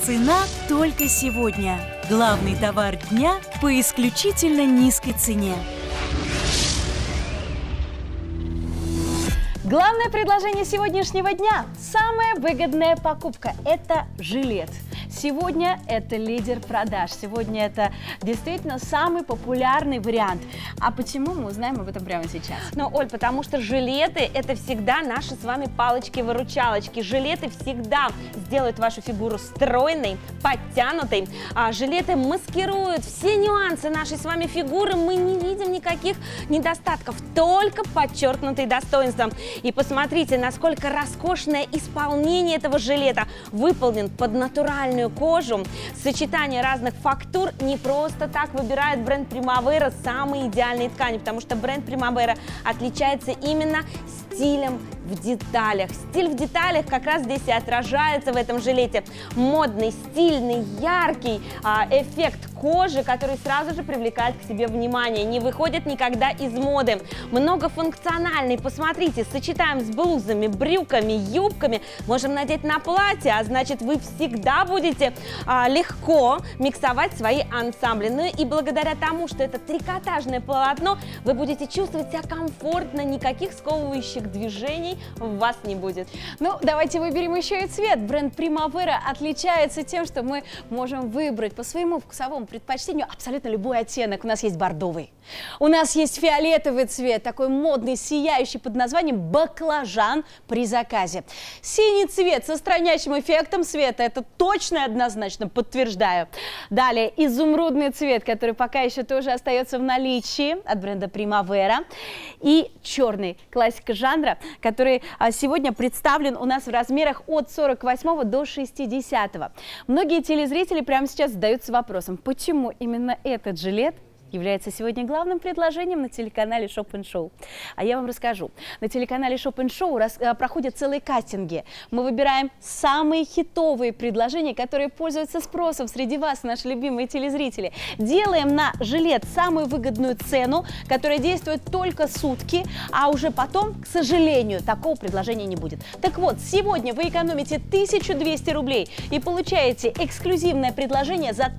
Цена только сегодня. Главный товар дня по исключительно низкой цене. Главное предложение сегодняшнего дня – самая выгодная покупка – это жилет. Сегодня это лидер продаж, сегодня это действительно самый популярный вариант. А почему, мы узнаем об этом прямо сейчас. Ну, Оль, потому что жилеты – это всегда наши с вами палочки-выручалочки. Жилеты всегда сделают вашу фигуру стройной, подтянутой. Жилеты маскируют все нюансы нашей с вами фигуры. Мы не видим никаких недостатков, только подчеркнутые достоинства. И посмотрите, насколько роскошное исполнение этого жилета. Выполнен под натуральную кожу. Сочетание разных фактур. Не просто так выбирает бренд Primavera самые идеальные ткани, потому что бренд Primavera отличается именно стилем в деталях. Стиль в деталях как раз здесь и отражается в этом жилете. Модный, стильный, яркий эффект кожи, который сразу же привлекает к себе внимание, не выходит никогда из моды. Многофункциональный, посмотрите, сочетаем с блузами, брюками, юбками, можем надеть на платье, а значит вы всегда будете легко миксовать свои ансамбли. Ну и благодаря тому, что это трикотажное полотно, вы будете чувствовать себя комфортно, никаких сковывающих движений в вас не будет. Ну, давайте выберем еще и цвет. Бренд Primavera отличается тем, что мы можем выбрать по своему вкусовому предпочтению абсолютно любой оттенок. У нас есть бордовый, у нас есть фиолетовый цвет, такой модный, сияющий под названием баклажан при заказе. Синий цвет со странящим эффектом света, это точно и однозначно подтверждаю. Далее изумрудный цвет, который пока еще тоже остается в наличии от бренда Primavera. И черный, классика жанра, который сегодня представлен у нас в размерах от 48 до 60. Многие телезрители прямо сейчас задаются вопросом, почему именно этот жилет является сегодня главным предложением на телеканале Shop & Show. А я вам расскажу. На телеканале Shop & Show проходят целые кастинги. Мы выбираем самые хитовые предложения, которые пользуются спросом среди вас, наши любимые телезрители. Делаем на жилет самую выгодную цену, которая действует только сутки, а уже потом, к сожалению, такого предложения не будет. Так вот, сегодня вы экономите 1200 рублей и получаете эксклюзивное предложение за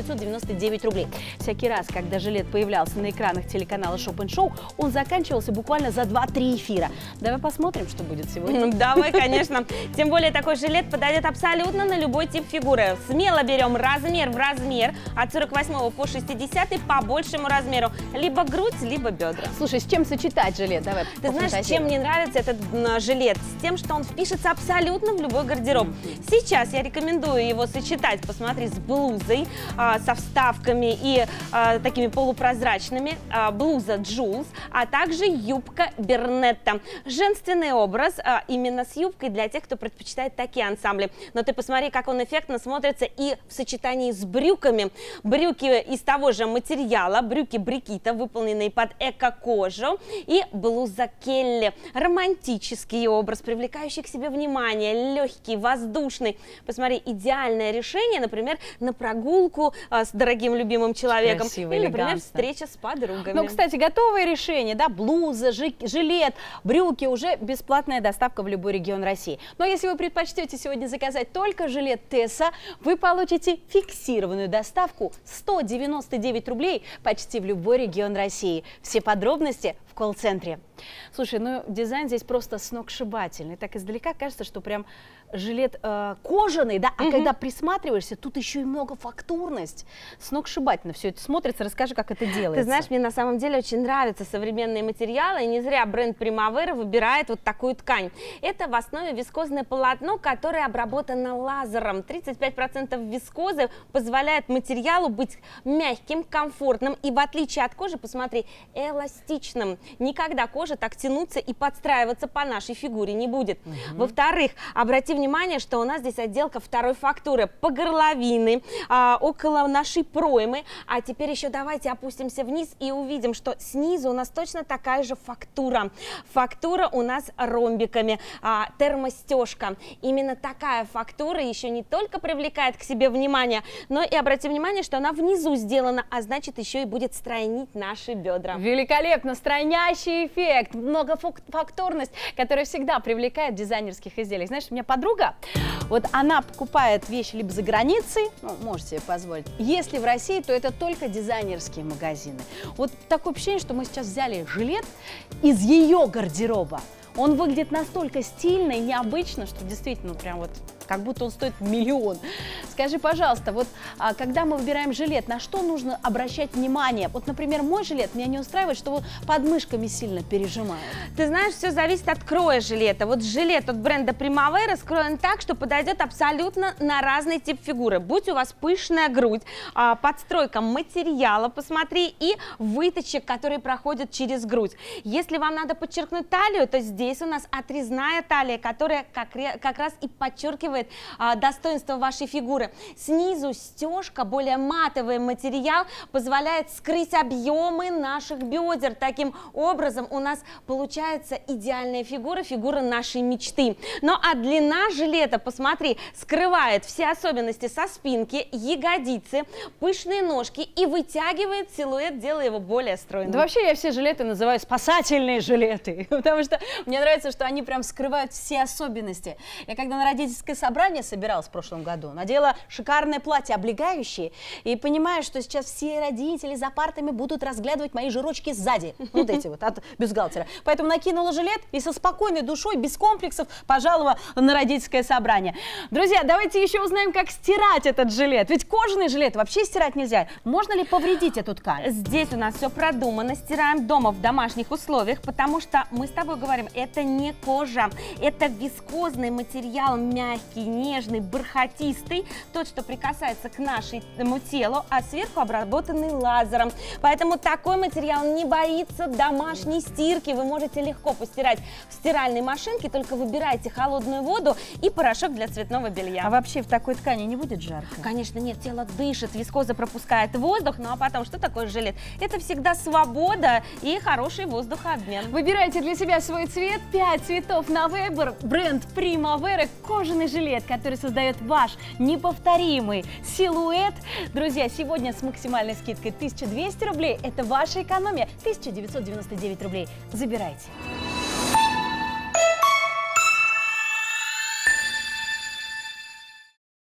1999 рублей. Всякий раз, когда жилет появлялся на экранах телеканала Shop & Show, он заканчивался буквально за 2-3 эфира. Давай посмотрим, что будет сегодня. Давай, конечно. Тем более такой жилет подойдет абсолютно на любой тип фигуры. Смело берем размер в размер от 48 по 60 по большему размеру. Либо грудь, либо бедра. Слушай, с чем сочетать жилет? Давай. Ты знаешь, чем мне нравится этот жилет? С тем, что он впишется абсолютно в любой гардероб. Сейчас я рекомендую его сочетать, посмотри, с блузой, со вставками и такими полупрозрачными, блуза Jules, а также юбка Бернетта. Женственный образ именно с юбкой для тех, кто предпочитает такие ансамбли. Но ты посмотри, как он эффектно смотрится и в сочетании с брюками. Брюки из того же материала, брюки Брикита, выполненные под эко-кожу, и блуза Келли. Романтический образ, привлекающий к себе внимание, легкий, воздушный. Посмотри, идеальное решение, например, на прогулку с дорогим любимым человеком. Красиво, или, например, элегантно. встреча с подругами. Ну, кстати, готовое решение, да, блуза, жилет, брюки, уже бесплатная доставка в любой регион России. Но если вы предпочтете сегодня заказать только жилет Тесса, вы получите фиксированную доставку 199 рублей почти в любой регион России. Все подробности в колл-центре. Слушай, ну дизайн здесь просто сногсшибательный. Так издалека кажется, что прям жилет кожаный, да, а когда присматриваешься, тут еще и многофактурность. Сногсшибательно все это смотрится. Расскажи, как это делается. Ты знаешь, мне на самом деле очень нравятся современные материалы, и не зря бренд Primavera выбирает вот такую ткань. Это в основе вискозное полотно, которое обработано лазером. 35% вискозы позволяет материалу быть мягким, комфортным и, в отличие от кожи, посмотри, эластичным. Никогда кожа так тянуться и подстраиваться по нашей фигуре не будет. Во-вторых, обрати внимание, что у нас здесь отделка второй фактуры по горловины, около нашей проймы. А теперь еще давайте опустимся вниз и увидим, что снизу у нас точно такая же фактура. Фактура у нас ромбиками, термостежка. Именно такая фактура еще не только привлекает к себе внимание, но и обрати внимание, что она внизу сделана, а значит еще и будет стройнить наши бедра. Великолепно, стройня пенящий эффект, многофакторность, которая всегда привлекает в дизайнерских изделиях. Знаешь, у меня подруга, вот она покупает вещи либо за границей, ну, можете себе позволить, если в России, то это только дизайнерские магазины. Вот такое ощущение, что мы сейчас взяли жилет из ее гардероба. Он выглядит настолько стильно и необычно, что действительно прям вот как будто он стоит миллион. Скажи, пожалуйста, вот когда мы выбираем жилет, на что нужно обращать внимание? Вот, например, мой жилет меня не устраивает, что его под мышками сильно пережимает. Ты знаешь, все зависит от кроя жилета. Вот жилет от бренда Primavera скроен так, что подойдет абсолютно на разный тип фигуры. Будь у вас пышная грудь, подстройка материала, посмотри, и выточек, которые проходят через грудь. Если вам надо подчеркнуть талию, то здесь у нас отрезная талия, которая как раз и подчеркивает достоинство вашей фигуры. Снизу стежка, более матовый материал, позволяет скрыть объемы наших бедер. Таким образом у нас получается идеальная фигура, фигура нашей мечты. Ну а длина жилета, посмотри, скрывает все особенности со спинки, ягодицы, пышные ножки и вытягивает силуэт, делая его более стройным. Да вообще я все жилеты называю спасательные жилеты, потому что мне нравится, что они прям скрывают все особенности. Я когда на родительское собрание собиралась в прошлом году, надела шикарное платье, облегающее, и понимаю, что сейчас все родители за партами будут разглядывать мои жирочки сзади, вот эти вот, от бюстгальтера. Поэтому накинула жилет и со спокойной душой, без комплексов, пожаловала на родительское собрание. Друзья, давайте еще узнаем, как стирать этот жилет. Ведь кожаный жилет вообще стирать нельзя. Можно ли повредить эту ткань? Здесь у нас все продумано, стираем дома в домашних условиях, потому что мы с тобой говорим, это не кожа, это вискозный материал, мягкий, нежный, бархатистый, тот, что прикасается к нашему телу, а сверху обработанный лазером. Поэтому такой материал не боится домашней стирки. Вы можете легко постирать в стиральной машинке, только выбирайте холодную воду и порошок для цветного белья. А вообще в такой ткани не будет жарко? Конечно, нет, тело дышит, вискоза пропускает воздух, ну а потом, что такое жилет? Это всегда свобода и хороший воздухообмен. Выбирайте для себя свой цвет, 5 цветов на выбор, бренд Primavera, кожаный жилет, который создает ваш неповторимый силуэт. Друзья, сегодня с максимальной скидкой 1200 рублей, это ваша экономия, 1999 рублей. Забирайте.